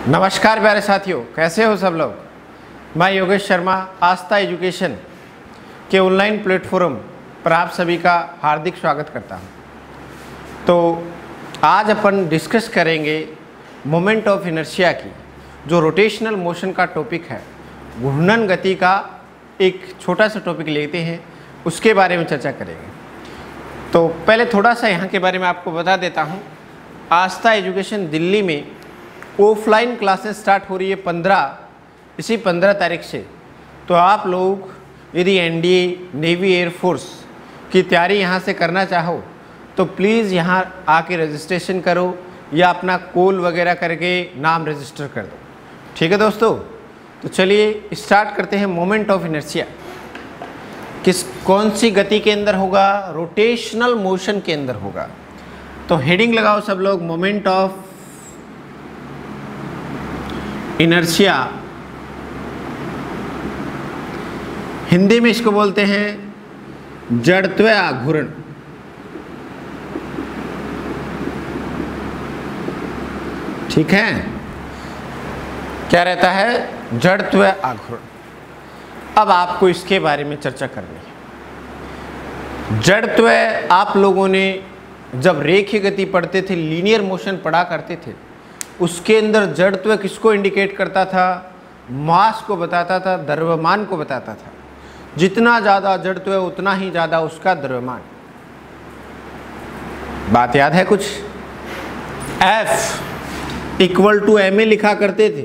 नमस्कार प्यारे साथियों, कैसे हो सब लोग। मैं योगेश शर्मा आस्था एजुकेशन के ऑनलाइन प्लेटफॉर्म पर आप सभी का हार्दिक स्वागत करता हूं। तो आज अपन डिस्कस करेंगे मोमेंट ऑफ इनर्शिया की, जो रोटेशनल मोशन का टॉपिक है। घूर्णन गति का एक छोटा सा टॉपिक लेते हैं, उसके बारे में चर्चा करेंगे। तो पहले थोड़ा सा यहाँ के बारे में आपको बता देता हूँ। आस्था एजुकेशन दिल्ली में ऑफलाइन क्लासेस स्टार्ट हो रही है 15 तारीख से। तो आप लोग यदि एनडीए, नेवी, एयरफोर्स की तैयारी यहाँ से करना चाहो तो प्लीज़ यहाँ आके रजिस्ट्रेशन करो या अपना कॉल वगैरह करके नाम रजिस्टर कर दो। ठीक है दोस्तों, तो चलिए स्टार्ट करते हैं। मोमेंट ऑफ इनर्शिया कौन सी गति के अंदर होगा? रोटेशनल मोशन के अंदर होगा। तो हेडिंग लगाओ सब लोग, मोमेंट ऑफ इनर्शिया। हिंदी में इसको बोलते हैं जड़त्व आघूर्ण। ठीक है, क्या रहता है? जड़त्व आघूर्ण। अब आपको इसके बारे में चर्चा करनी है। जड़त्व, आप लोगों ने जब रेखीय गति पढ़ते थे, लीनियर मोशन पढ़ा करते थे, उसके अंदर जड़त्व किसको इंडिकेट करता था? मास को बताता था, द्रव्यमान को बताता था। जितना ज़्यादा जड़त्व उतना ही ज़्यादा उसका द्रव्यमान। बात याद है कुछ? F इक्वल टू ma लिखा करते थे।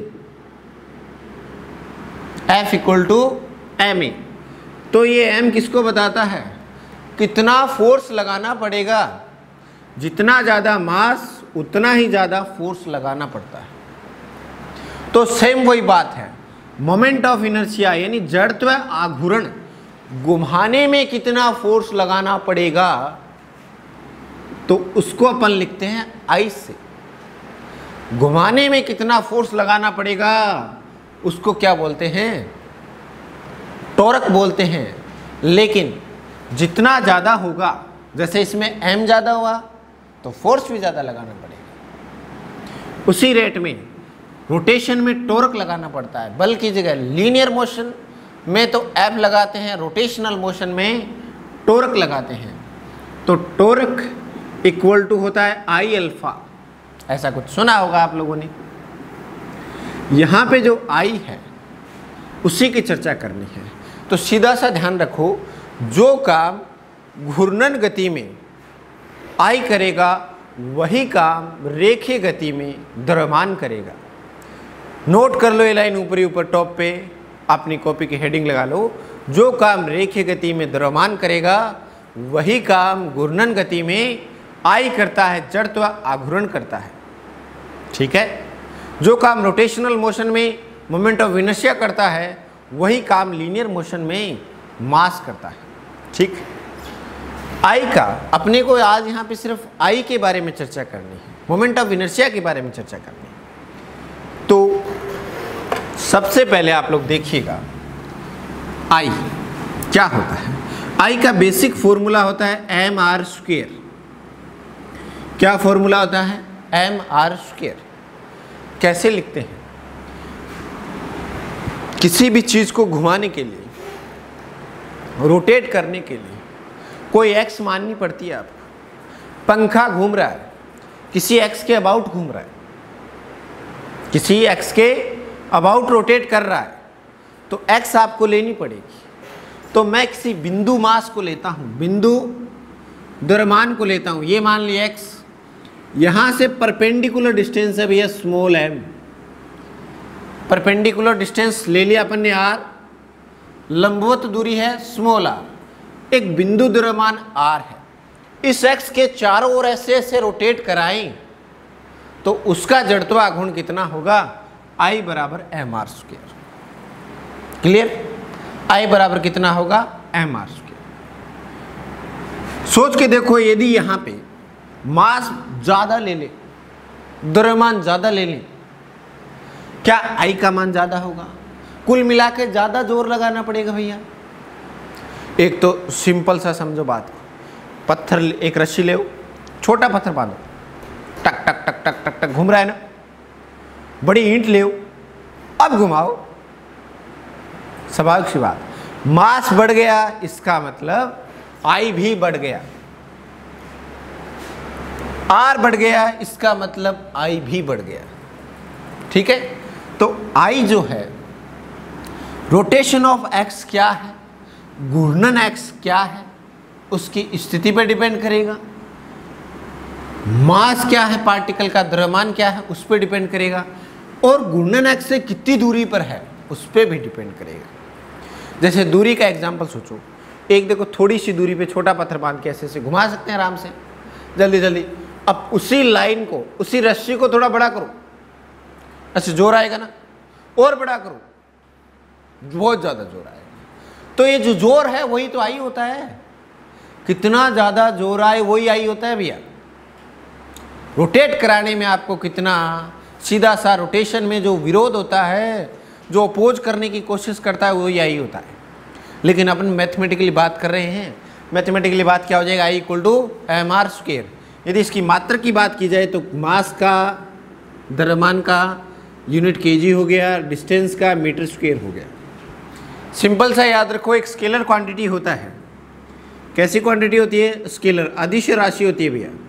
F equal to ma। तो ये m किसको बताता है? कितना फोर्स लगाना पड़ेगा। जितना ज़्यादा मास उतना ही ज़्यादा फोर्स लगाना पड़ता है। तो सेम वही बात है, मोमेंट ऑफ इनर्शिया यानी जड़त्व आघूर्ण। घुमाने में कितना फोर्स लगाना पड़ेगा, तो उसको अपन लिखते हैं I से। घुमाने में कितना फोर्स लगाना पड़ेगा उसको क्या बोलते हैं? टॉर्क बोलते हैं। लेकिन जितना ज़्यादा होगा, जैसे इसमें m ज़्यादा हुआ तो फोर्स भी ज़्यादा लगाना पड़ेगा। उसी रेट में रोटेशन में टॉर्क लगाना पड़ता है। बल की जगह लीनियर मोशन में तो F लगाते हैं, रोटेशनल मोशन में टॉर्क लगाते हैं। तो टॉर्क इक्वल टू होता है I अल्फा। ऐसा कुछ सुना होगा आप लोगों ने। यहाँ पे जो I है उसी की चर्चा करनी है। तो सीधा सा ध्यान रखो, जो काम घूर्णन गति में I करेगा वही काम रेखीय गति में द्रव्यमान करेगा। नोट कर लो ये लाइन ऊपरी ऊपर टॉप पे, अपनी कॉपी की हेडिंग लगा लो। जो काम रेखीय गति में द्रव्यमान करेगा वही काम घूर्णन गति में I करता है, जड़त्व आघूर्ण करता है। ठीक है, जो काम रोटेशनल मोशन में मोमेंट ऑफ इनर्शिया करता है वही काम लीनियर मोशन में मास करता है। ठीक, I का अपने को आज यहाँ पे सिर्फ I के बारे में चर्चा करनी है, मोमेंट ऑफ इनर्शिया के बारे में चर्चा करनी है। तो सबसे पहले आप लोग देखिएगा I क्या होता है। I का बेसिक फॉर्मूला होता है mr²। क्या फॉर्मूला होता है? mr²। कैसे लिखते हैं? किसी भी चीज को घुमाने के लिए, रोटेट करने के लिए कोई x माननी पड़ती है आपको। पंखा घूम रहा है, किसी x के अबाउट घूम रहा है, किसी x के अबाउट रोटेट कर रहा है, तो x आपको लेनी पड़ेगी। तो मैं किसी बिंदु मास को लेता हूँ, बिंदु द्रव्यमान को लेता हूँ। ये मान लिया x, यहाँ से परपेंडिकुलर डिस्टेंस है भैया स्मॉल m। परपेंडिकुलर डिस्टेंस ले लिया अपन ने r, लंबवत दूरी है स्मॉल r, एक बिंदु द्रव्यमान r है। इस x के चारों ओर ऐसे ऐसे रोटेट कराएं तो उसका जड़त्व आघूर्ण कितना होगा? I बराबर mr²। क्लियर? I बराबर कितना होगा? mr²। सोच के देखो, यदि यहाँ पे मास ज़्यादा ले ले, द्रव्यमान ज़्यादा ले लें, क्या I का मान ज़्यादा होगा? कुल मिला के ज़्यादा जोर लगाना पड़ेगा भैया। एक तो सिंपल सा समझो बात को, पत्थर, एक रस्सी ले, छोटा पत्थर बांधो, टक टक टक टक टक टक घूम रहा है ना, बड़ी ईंट ले, अब घुमाओ, स्वाभाविक सी बात, मास बढ़ गया, इसका मतलब आई भी बढ़ गया, आर बढ़ गया, इसका मतलब आई भी बढ़ गया। ठीक है, तो आई जो है रोटेशन ऑफ एक्स क्या है, घूर्णन एक्स क्या है, उसकी स्थिति पर डिपेंड करेगा। मास क्या है पार्टिकल का, द्रव्यमान क्या है, उस पर डिपेंड करेगा, और घूर्णन एक्स से कितनी दूरी पर है उस पर भी डिपेंड करेगा। जैसे दूरी का एग्जांपल सोचो, एक देखो थोड़ी सी दूरी पे छोटा पत्थर बांध के ऐसे घुमा सकते हैं आराम से, जल्दी जल्दी। अब उसी लाइन को, उसी रस्सी को थोड़ा बड़ा करो, अच्छा जोर आएगा ना, और बड़ा करो, बहुत ज़्यादा जोर आएगा। तो ये जो जोर है वही तो आई होता है, कितना ज़्यादा जोर आए वही आई होता है भैया। रोटेट कराने में आपको कितना, सीधा सा रोटेशन में जो विरोध होता है, जो अपोज करने की कोशिश करता है, वही आई होता है। लेकिन अपन मैथमेटिकली बात कर रहे हैं, मैथमेटिकली बात क्या हो जाएगा, I equal to m r square. यदि इसकी मात्रा की बात की जाए तो मास का, द्रव्यमान का यूनिट केजी हो गया, डिस्टेंस का मीटर स्क्वायर हो गया। सिंपल सा याद रखो, एक स्केलर क्वांटिटी होता है। कैसी क्वांटिटी होती है, स्केलर, अदिश राशि होती है भैया।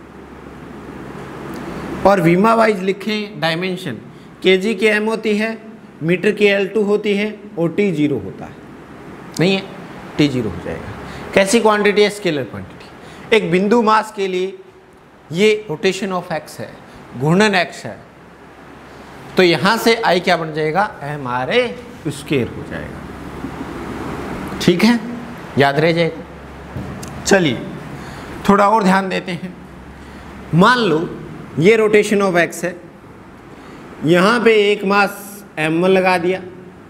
और विमा वाइज लिखें डायमेंशन, केजी की एम होती है, मीटर की L2 होती है, और T 0 होता है, नहीं है, T 0 हो जाएगा। कैसी क्वांटिटी है, स्केलर क्वांटिटी। एक बिंदु मास के लिए ये रोटेशन ऑफ एक्स है, घूर्णन एक्स है, तो यहाँ से आई क्या बन जाएगा, एम आर ए स्क्वायर हो जाएगा। ठीक है, याद रह जाएगा। चलिए थोड़ा और ध्यान देते हैं। मान लो ये रोटेशन ऑफ एक्स है, यहाँ पे एक मास m1 लगा दिया,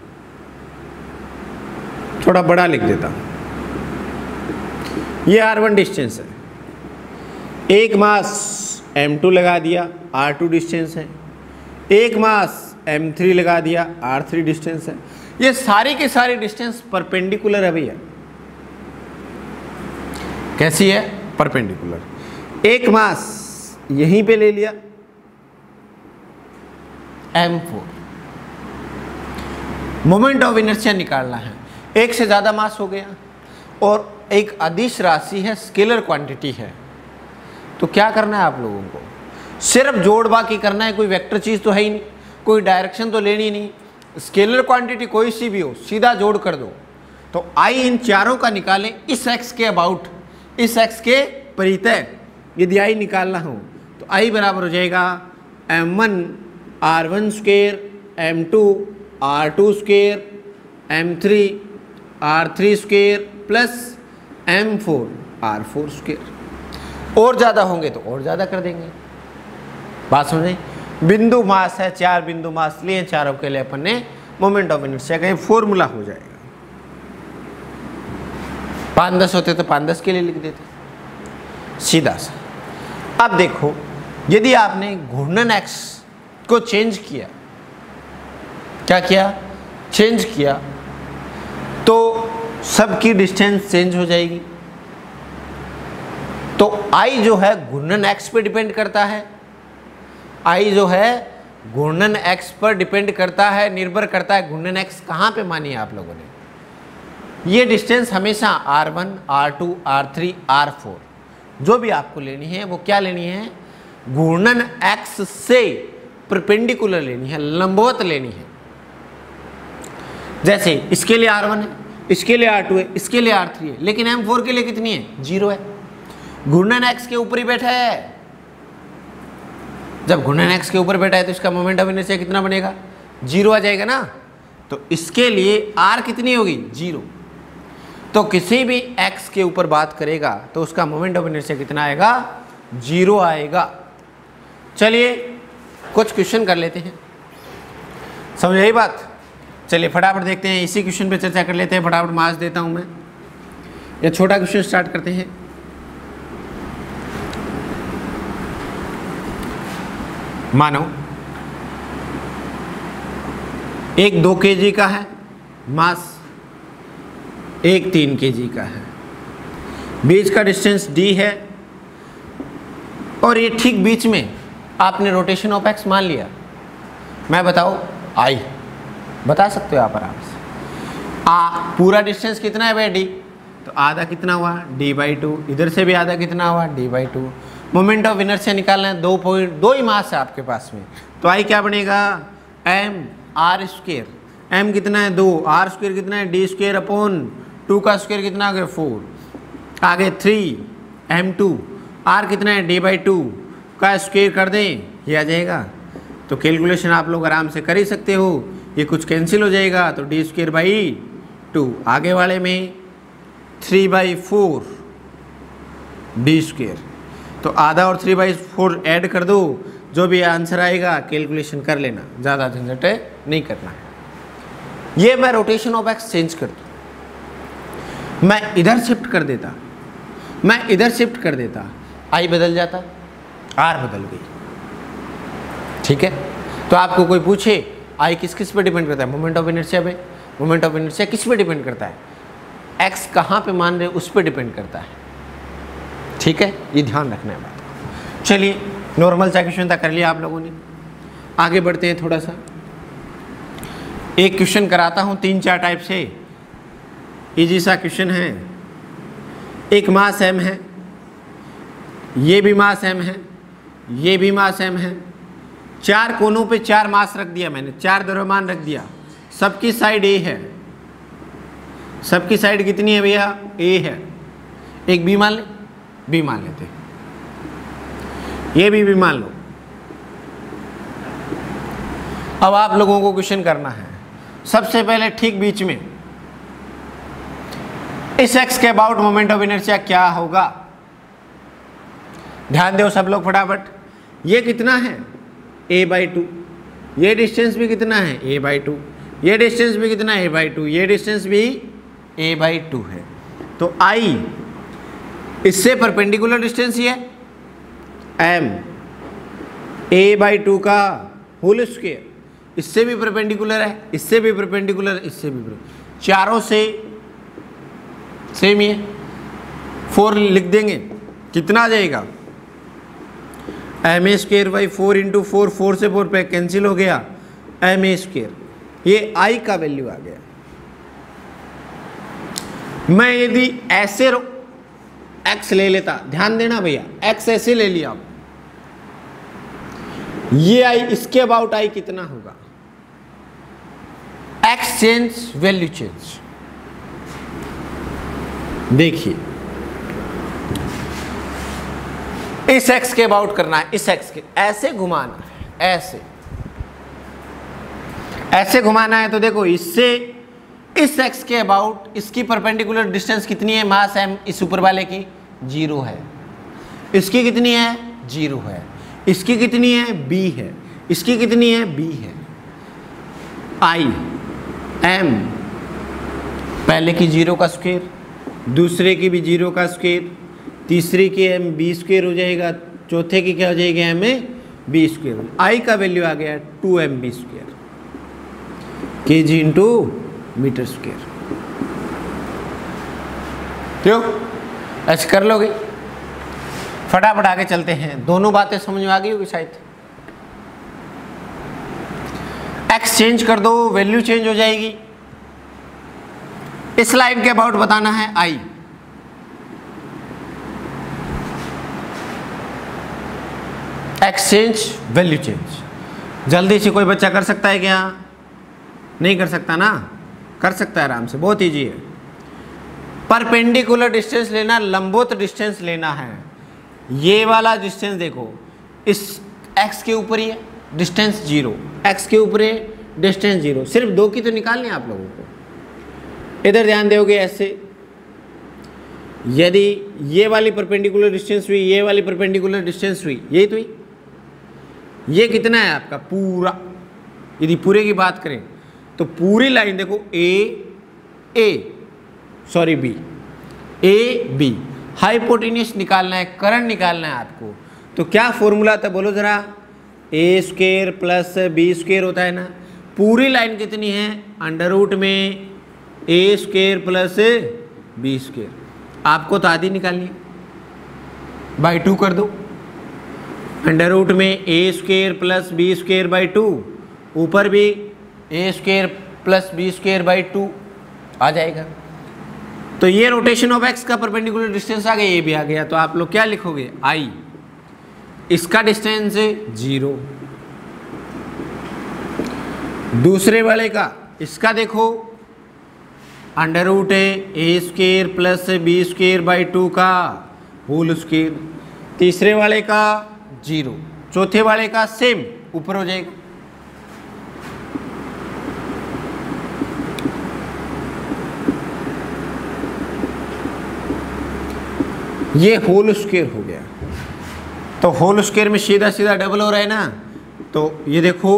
थोड़ा बड़ा लिख देता हूँ, ये r1 डिस्टेंस है, एक मास m2 लगा दिया, r2 डिस्टेंस है, एक मास m3 लगा दिया, r3 डिस्टेंस है। ये सारी के सारी डिस्टेंस परपेंडिकुलर है भैया। कैसी है, परपेंडिकुलर। एक मास यहीं पे ले लिया, m4, मोमेंट ऑफ इनर्शिया निकालना है। एक से ज़्यादा मास हो गया और एक अदिश राशि है, स्केलर क्वांटिटी है, तो क्या करना है आप लोगों को, सिर्फ जोड़ बाकी करना है। कोई वेक्टर चीज़ तो है ही नहीं, कोई डायरेक्शन तो लेनी नहीं, स्केलर क्वांटिटी कोई सी भी हो, सीधा जोड़ कर दो। तो आई इन चारों का निकालें, इस एक्स के अबाउट, इस एक्स के परितय यदि आई निकालना हो तो आई बराबर हो जाएगा m1 r1 square, m2 r2 square, m3 r3 square plus m4 r4 square. और ज़्यादा होंगे तो और ज़्यादा कर देंगे। बात समझे, बिंदु मास है, 4 बिंदु मास लिए, चारों के लिए अपन ने मोमेंट ऑफ इनर्शिया का फॉर्मूला हो जाएगा। 5-10 होते तो 5-10 के लिए लिख देते, सीधा सा। अब देखो, यदि आपने घूर्णन एक्स को चेंज किया, क्या किया, चेंज किया, तो सबकी डिस्टेंस चेंज हो जाएगी। तो आई जो है घूर्णन एक्स पे डिपेंड करता है, आई जो है घूर्णन एक्स पर डिपेंड करता है, निर्भर करता है। घूर्णन एक्स कहाँ पे मानी है आप लोगों ने, ये डिस्टेंस हमेशा r1, r2, r3, r4 जो भी आपको लेनी है वो क्या लेनी है, घूर्णन एक्स से परपेंडिकुलर लेनी है, लंबवत लेनी है। जैसे इसके लिए r1 है, इसके लिए r2 है, इसके लिए r3 है, लेकिन m4 के लिए कितनी है, 0 है। घूर्णन एक्स के ऊपर ही बैठा है। जब घूर्णन एक्स के ऊपर बैठा है तो इसका मोमेंट ऑफ इनर्शिया कितना बनेगा, 0 आ जाएगा ना। तो इसके लिए r कितनी होगी, 0। तो किसी भी x के ऊपर बात करेगा तो उसका मोमेंट ऑफ इनर्शिया कितना आएगा, 0 आएगा। चलिए कुछ क्वेश्चन कर लेते हैं, समझ आई बात। चलिए फटाफट देखते हैं, इसी क्वेश्चन पे चर्चा कर लेते हैं। फटाफट मार्क्स देता हूं मैं, या छोटा क्वेश्चन स्टार्ट करते हैं। मानो एक 2 kg का है मास, एक 3 kg का है, बीच का डिस्टेंस d है, और ये ठीक बीच में आपने रोटेशन ऑफ एक्स मान लिया। मैं बताओ आई, बता सकते हो आप आराम से। पूरा डिस्टेंस कितना है भाई डी, तो आधा कितना हुआ d/2, इधर से भी आधा कितना हुआ d/2। मोमेंट ऑफ इनर्शिया निकालना है, 2 ही मास है आपके पास में, तो आई क्या बनेगा mr²। m कितना है 2, r² कितना है d²/2 का स्क्वायर कितना आ गया 4, आगे 3m2, r कितना है d/2 का स्क्वायर कर दें, ये आ जाएगा। तो कैलकुलेशन आप लोग आराम से कर ही सकते हो, ये कुछ कैंसिल हो जाएगा, तो d²/2, आगे वाले में 3/4 d², तो आधा और 3/4 ऐड कर दो, जो भी आंसर आएगा कैलकुलेशन कर लेना, ज़्यादा झंझट नहीं करना है। ये मैं रोटेशन ऑफ एक्स चेंज कर दूँ, मैं इधर शिफ्ट कर देता, मैं इधर शिफ्ट कर देता, आई बदल जाता, आर बदल गई, ठीक है। तो आपको कोई पूछे आई किस किस पे डिपेंड करता है, मोमेंट ऑफ इनर्शिया पे, मोमेंट ऑफ इनर्शिया किस पे डिपेंड करता है, एक्स कहाँ पे मान रहे उस पे डिपेंड करता है, ठीक है, ये ध्यान रखना है बात। चलिए नॉर्मल सा क्वेश्चन था, कर लिया आप लोगों ने, आगे बढ़ते हैं थोड़ा सा। एक क्वेश्चन कराता हूँ 3-4 टाइप से, इजी सा क्वेश्चन है। एक मास m है, ये भी मास m है, ये भी मास m है, 4 कोनों पे 4 मास रख दिया मैंने, 4 द्रव्यमान रख दिया, सबकी साइड a है, सबकी साइड कितनी है भैया a है। एक b मान ले, b मान लेते, ये भी मान लो। अब आप लोगों को क्वेश्चन करना है, सबसे पहले ठीक बीच में इस x के अबाउट मोमेंट ऑफ इनर्शिया क्या होगा, ध्यान दो सब लोग फटाफट। ये कितना है a/2, ये डिस्टेंस भी कितना है a/2, ये डिस्टेंस भी कितना है a/2, ये डिस्टेंस भी a/2 है। तो I इससे परपेंडिकुलर डिस्टेंस ही है m, a/2 का होल स्क्वायर, इससे भी परपेंडिकुलर है, इससे भी परपेंडिकुलर, इससे भी, चारों से सेम ही है। 4 लिख देंगे, कितना आ जाएगा ma²/4 × 4, 4 से 4 पे कैंसिल हो गया, ma², ये I का वैल्यू आ गया। मैं यदि ऐसे x ले लेता, ध्यान देना भैया, x ऐसे ले लिया, ये I, इसके अबाउट I कितना होगा, x चेंज वैल्यू चेंज। देखिए इस x के अबाउट करना है, इस x के ऐसे घुमाना है, ऐसे घुमाना है। तो देखो इससे इस x के अबाउट इसकी परपेंडिकुलर डिस्टेंस कितनी है, मास m इस ऊपर वाले की 0 है, इसकी कितनी है 0 है, इसकी कितनी है b है, इसकी कितनी है b है। I m पहले की 0 का स्क्वायर, दूसरे की भी 0 का स्क्वायर, तीसरे की m b² हो जाएगा, चौथे की क्या हो जाएगी m b²। I का वैल्यू आ गया 2mb² kg × मीटर स्क्वायर। क्यों ऐसे कर लोगे, फटाफट आगे चलते हैं। दोनों बातें समझ में आ गई होगी शायद। x चेंज कर दो, वैल्यू चेंज हो जाएगी। इस लाइन के अबाउट बताना है I, x change value change. जल्दी से कोई बच्चा कर सकता है क्या, नहीं कर सकता ना, कर सकता है आराम से, बहुत इजी है। परपेंडिकुलर डिस्टेंस लेना, लंबवत डिस्टेंस लेना है। ये वाला डिस्टेंस देखो, इस x के ऊपर ही है डिस्टेंस 0, x के ऊपर है डिस्टेंस 0, सिर्फ 2 की तो निकालनी है आप लोगों को। इधर ध्यान दोगे ऐसे, यदि ये वाली परपेंडिकुलर डिस्टेंस हुई, ये वाली परपेंडिकुलर डिस्टेंस हुई, यही तो हुई। ये कितना है आपका पूरा, यदि पूरे की बात करें तो पूरी लाइन देखो बी, हाइपोटेन्यूस निकालना है, करंट निकालना है आपको। तो क्या फॉर्मूला था बोलो जरा, a² + b² होता है ना। पूरी लाइन कितनी है, √ में a² + b²। आपको तो आधी निकालनी है, /2 कर दो, √ में a² + b² /2 ऊपर भी a square plus b square by 2 आ जाएगा। तो ये रोटेशन ऑफ एक्स का परपेंडिकुलर डिस्टेंस आ गया, ये भी आ गया। तो आप लोग क्या लिखोगे, आई, इसका डिस्टेंस 0, दूसरे वाले का, इसका देखो under root a square plus b square by 2 का होल स्क्वायर, तीसरे वाले का 0, चौथे वाले का सेम ऊपर हो जाएगा। ये होल स्क्वायर हो गया। तो होल स्क्वायर में सीधा सीधा डबल हो रहा है ना, तो ये देखो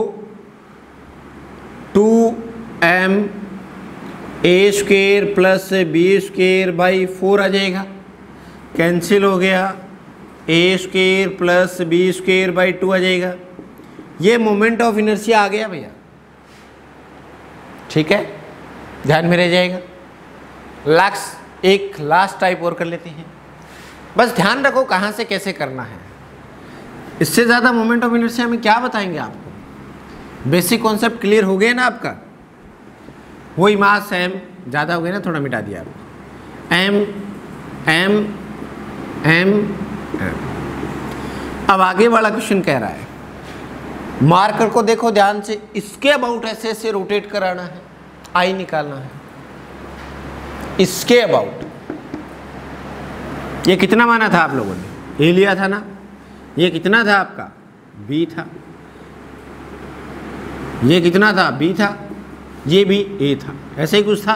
2m a square plus b square by 4 आ जाएगा, कैंसिल हो गया, a square plus b square by 2 आ जाएगा। ये मोमेंट ऑफ इनर्शिया आ गया भैया, ठीक है, ध्यान में रह जाएगा। एक लास्ट टाइप और कर लेते हैं, बस ध्यान रखो कहाँ से कैसे करना है। इससे ज़्यादा मोमेंट ऑफ इनर्शिया में क्या बताएंगे आपको, बेसिक कॉन्सेप्ट क्लियर हो गया ना आपका। वही मास एम ज़्यादा हो गया ना, थोड़ा मिटा दिया आपको, एम एम एम एम। अब आगे वाला क्वेश्चन कह रहा है, मार्कर को देखो ध्यान से, इसके अबाउट ऐसे ऐसे रोटेट कराना है, आई निकालना है, इसके अबाउट। ये कितना माना था आप लोगों ने, ए लिया था ना, ये कितना था आपका, बी था, ये कितना था, बी था, ये भी ए था, ऐसे ही कुछ था।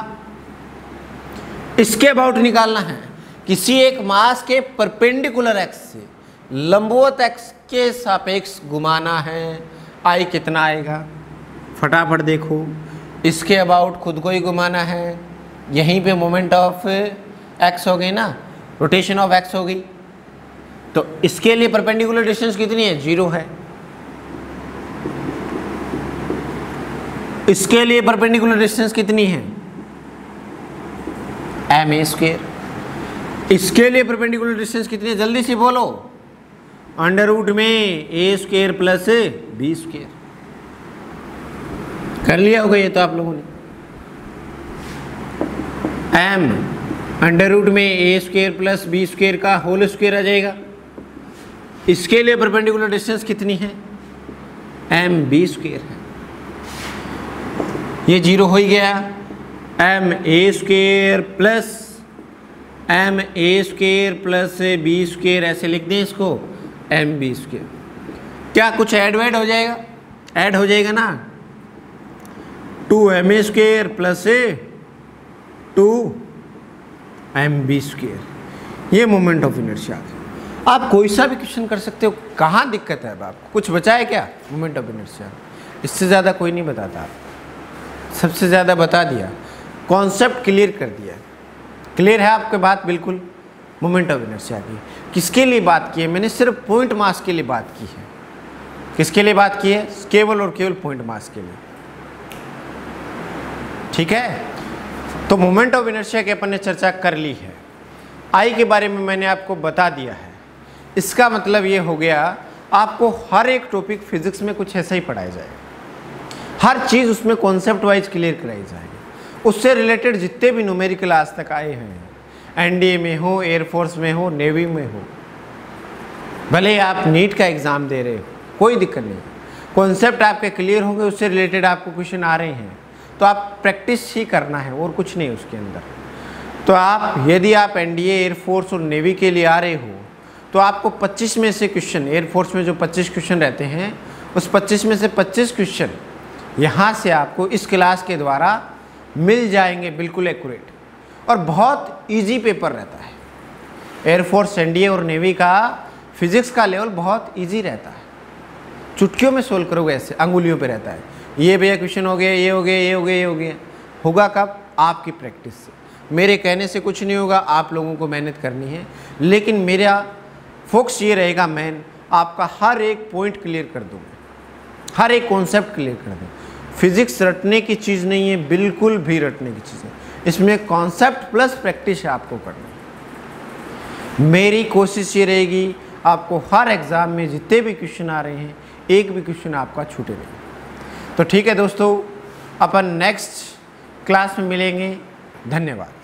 इसके अबाउट निकालना है, किसी एक मास के परपेंडिकुलर एक्स से लंबवत एक्स के सापेक्ष घुमाना है, आई कितना आएगा, फटाफट देखो। इसके अबाउट खुद को ही घुमाना है, यहीं पे मोमेंट ऑफ एक्स हो गई ना, रोटेशन ऑफ एक्स हो गई। तो इसके लिए परपेंडिकुलर डिस्टेंस कितनी है, 0 है। इसके लिए परपेंडिकुलर डिस्टेंस कितनी है, एम ए स्क्वायर। इसके लिए परपेंडिकुलर डिस्टेंस कितनी है, जल्दी से बोलो, अंडर रूट में a square plus b square. कर लिया होगा ये तो आप लोगों ने। एम अंडर रूट में a square plus b square का होल स्क्वायर आ जाएगा। इसके लिए परपेंडिकुलर डिस्टेंस कितनी है, एम बी स्क्वायर है, ये 0 हो ही गया। M a square plus b square ऐसे लिख दें इसको, एम बी स्क्वायर। क्या कुछ ऐड वैड हो जाएगा, ऐड हो जाएगा ना, 2m a square plus 2m b square. ये मोमेंट ऑफ इनर्शिया। आप कोई सा भी क्वेश्चन कर सकते हो, कहाँ दिक्कत है अब आपको, कुछ बचा है क्या मोमेंट ऑफ इनर्शिया, इससे ज़्यादा कोई नहीं बताता, आप सबसे ज़्यादा बता दिया, कॉन्सेप्ट क्लियर कर दिया। क्लियर है आपके बात बिल्कुल। मोमेंट ऑफ इनर्शिया की किसके लिए बात की है, मैंने सिर्फ पॉइंट मास के लिए बात की है। किसके लिए बात की है, केवल और केवल पॉइंट मास के लिए, ठीक है। तो मोमेंट ऑफ इनर्शिया की अपन ने चर्चा कर ली है। आई के बारे में मैंने आपको बता दिया है। इसका मतलब ये हो गया, आपको हर एक टॉपिक फिजिक्स में कुछ ऐसा ही पढ़ाया जाएगा, हर चीज़ उसमें कॉन्सेप्ट वाइज क्लियर कराई जाएगी। उससे रिलेटेड जितने भी न्यूमेरिकल आज तक आए हैं, एनडीए में हो, एयरफोर्स में हो, नेवी में हो, भले आप नीट का एग्ज़ाम दे रहे हो, कोई दिक्कत नहीं, कॉन्सेप्ट आपके क्लियर होंगे, उससे रिलेटेड आपको क्वेश्चन आ रहे हैं, तो आप प्रैक्टिस ही करना है और कुछ नहीं उसके अंदर। तो आप यदि आप एनडीए, एयरफोर्स और नेवी के लिए आ रहे हो, तो आपको 25 में से क्वेश्चन, एयरफोर्स में जो 25 क्वेश्चन रहते हैं, उस 25 में से 25 क्वेश्चन यहाँ से आपको इस क्लास के द्वारा मिल जाएंगे, बिल्कुल एक्यूरेट, और बहुत इजी पेपर रहता है। एयरफोर्स, एनडीए और नेवी का फिजिक्स का लेवल बहुत इजी रहता है, चुटकियों में सोल्व करोगे, ऐसे अंगुलियों पे रहता है। ये भैया क्वेश्चन हो गया, ये हो गया, ये हो गया, ये हो गया। होगा कब, आपकी प्रैक्टिस से। मेरे कहने से कुछ नहीं होगा, आप लोगों को मेहनत करनी है, लेकिन मेरा फोकस ये रहेगा, मेन आपका हर एक पॉइंट क्लियर कर दूँ, हर एक कॉन्सेप्ट क्लियर कर दूँ। फिजिक्स रटने की चीज़ नहीं है, बिल्कुल भी रटने की चीज़ है, इसमें कॉन्सेप्ट प्लस प्रैक्टिस आपको करनी है। मेरी कोशिश ये रहेगी, आपको हर एग्ज़ाम में जितने भी क्वेश्चन आ रहे हैं, एक भी क्वेश्चन आपका छूटे नहीं। तो ठीक है दोस्तों, अपन नेक्स्ट क्लास में मिलेंगे। धन्यवाद।